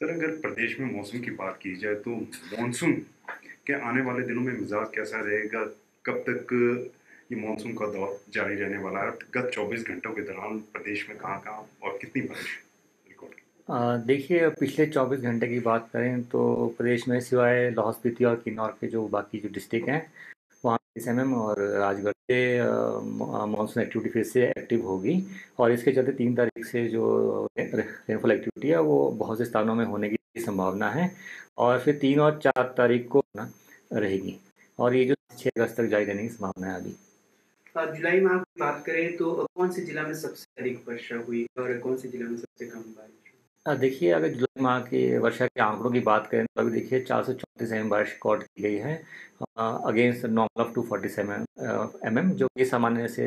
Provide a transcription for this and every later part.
Sir, अगर प्रदेश में मौसम की बात की जाए तो मानसून के आने वाले दिनों में मिजाज कैसा रहेगा? कब तक ये मानसून का दौर जारी रहने वाला है? गत 24 घंटों के दौरान प्रदेश में कहाँ-कहाँ और कितनी बारिश रिकॉर्ड की? देखिए, पिछले 24 घंटे की बात करें तो प्रदेश में सिवाय लाहौल स्पीति और किन्नौर के जो बाकी जो डिस्ट्रिक्ट हैं वहाँ 30 mm और राजगढ़ से मानसून एक्टिविटी फिर से एक्टिव होगी। और इसके चलते 3 तारीख से जो रेनफॉल एक्टिविटी है वो बहुत से स्थानों में होने की संभावना है और फिर 3 और 4 तारीख को ना रहेगी। और ये जो 6 अगस्त तक जारी रहने की संभावना है अभी। जुलाई माह की बात करें तो कौन से जिला में सबसे अधिक वर्षा हुई और कौन से जिला में सबसे कम बारिश हुई? देखिए, अगर जुलाई माह की वर्षा के आंकड़ों की बात करें तो अभी देखिए 434 mm बारिश रिकॉर्ड की गई है अगेंस्ट नॉर्मल ऑफ 247 mm, जो कि सामान्य से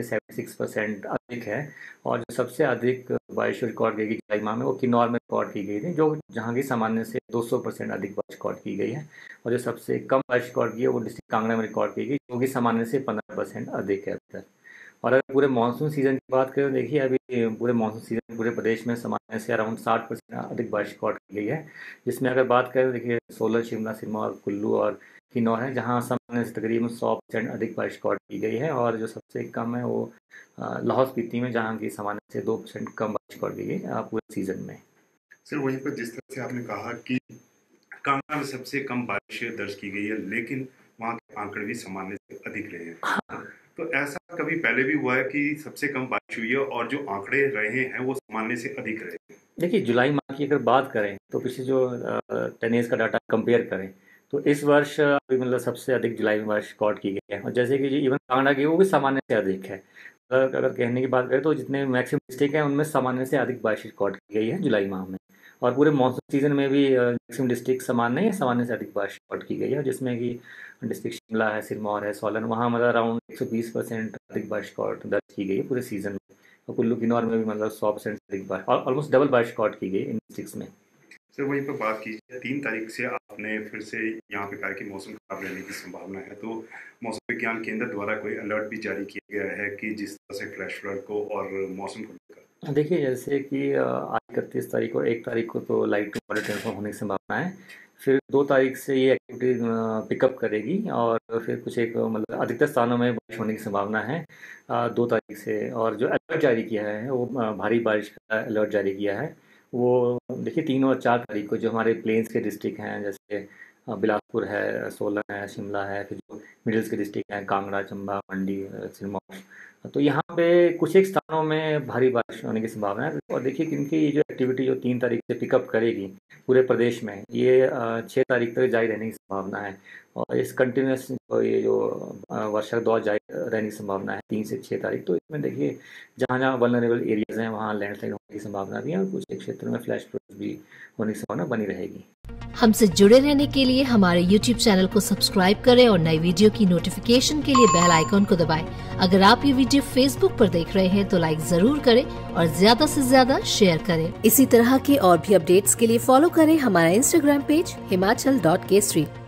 76% अधिक है। और जो सबसे अधिक बारिश रिकॉर्ड की गई जुलाई माह में वो किन्नौर में रिकॉर्ड की गई थी, जो जहाँ की सामान्य से 200% अधिक बारिश रिकॉर्ड की गई है। और जो सबसे कम बारिश रिकॉर्ड की है वो डिस्ट्रिक्ट कांगड़ा में रिकॉर्ड की गई, जो कि सामान्य से 15% अधिक है अभी तक। और अगर पूरे मानसून सीज़न की बात करें तो देखिए अभी पूरे मानसून सीज़न पूरे प्रदेश में सामान्य से अराउंड 60% अधिक बारिश रिकॉर्ड की गई है। जिसमें अगर बात करें तो देखिए सोलन, शिमला, सिरमौर, कुल्लू और किन्नौर है, जहां सामान्य से तकरीबन 100% अधिक बारिश रिकॉर्ड की गई है। और जो सबसे कम है वो लाहौल स्पीति में, जहाँ की सामान्य से 2% कम बारिश रिकॉर्ड की गई पूरे सीज़न में। सर, वहीं पर जिस तरह से आपने कहा कि कांगड़ा में सबसे कम बारिश दर्ज की गई है, लेकिन वहाँ के आंकड़े भी सामान्य से अधिक रहे हैं। तो ऐसा कभी पहले भी हुआ है कि सबसे कम बारिश हुई है और जो आंकड़े रहे हैं वो सामान्य से अधिक रहे हैं? देखिए, जुलाई माह की अगर बात करें तो पिछले जो 10 ईयर्स का डाटा कंपेयर करें तो इस वर्ष अभी मतलब सबसे अधिक जुलाई में बारिश रिकॉर्ड की गई है। और जैसे कि जो इवन कांगड़ा की वो भी सामान्य से अधिक है। अगर कहने की बात करें तो जितने मैक्सिमम डिस्ट्रिक्ट हैं उनमें सामान्य से अधिक बारिश रिकॉर्ड की गई है जुलाई माह में। और पूरे मानसून सीजन में भी मैक्सिमम डिस्ट्रिक्ट सामान्य है, सामान्य से अधिक बारिश रिकॉर्ड की गई है, जिसमें कि डिस्ट्रिक्ट शिमला है, सिरमौर है, सोलन, वहाँ मतलब अराउंड 120% अधिक बारिश रिकॉर्ड दर्ज की गई है पूरे सीजन में। और कुल्लू, किन्नौर में भी मतलब 100% से अधिक बारिश, ऑलमोस्ट डबल बारिश रिकॉर्ड की गई इन डिस्ट्रिक्ट्स में। सर, वहीं पर बात की जाए 3 तारीख से आपने फिर से यहाँ पे कहा कि मौसम खराब रहने की संभावना है, तो मौसम विज्ञान केंद्र द्वारा कोई अलर्ट भी जारी किया गया है कि जिस तरह से फ्लैश फ्लड को और मौसम को लेकर? देखिए, जैसे कि आज 31 तारीख और 1 तारीख को तो लाइट टू मॉडरेट रेनफॉल होने की संभावना है। फिर 2 तारीख से ये एक्टिविटी पिकअप करेगी और फिर कुछ एक मतलब अधिकतर स्थानों में बारिश होने की संभावना है 2 तारीख से। और जो अलर्ट जारी किया है वो भारी बारिश का अलर्ट जारी किया है वो देखिए 3 और 4 तारीख को जो हमारे प्लेन्स के डिस्ट्रिक्ट हैं, जैसे बिलासपुर है, सोलन है, शिमला है, फिर जो मिडिल्स के डिस्ट्रिक्ट हैं कांगड़ा, चंबा, मंडी, सिरमौर, तो यहाँ पे कुछ एक स्थानों में भारी बारिश होने की संभावना है। और देखिए इनकी ये जो एक्टिविटी जो 3 तारीख से पिकअप करेगी पूरे प्रदेश में, ये 6 तारीख तक जारी रहने की संभावना है। और इस कंटिन्यूस ये जो वर्षा का दौर जारी रहने की संभावना है 3 से 6 तारीख। तो इसमें देखिए जहाँ जहाँ वल्नरेबल एरियाज हैं वहाँ लैंडस्लाइड होने की संभावना भी है और कुछ एक क्षेत्र में फ्लैश फ्लड भी होने की संभावना बनी रहेगी। हमसे जुड़े रहने के लिए हमारे YouTube चैनल को सब्सक्राइब करें और नई वीडियो की नोटिफिकेशन के लिए बेल आइकॉन को दबाएं। अगर आप ये वीडियो Facebook पर देख रहे हैं तो लाइक जरूर करें और ज्यादा से ज्यादा शेयर करें। इसी तरह के और भी अपडेट्स के लिए फॉलो करें हमारा Instagram पेज himachal.kesri।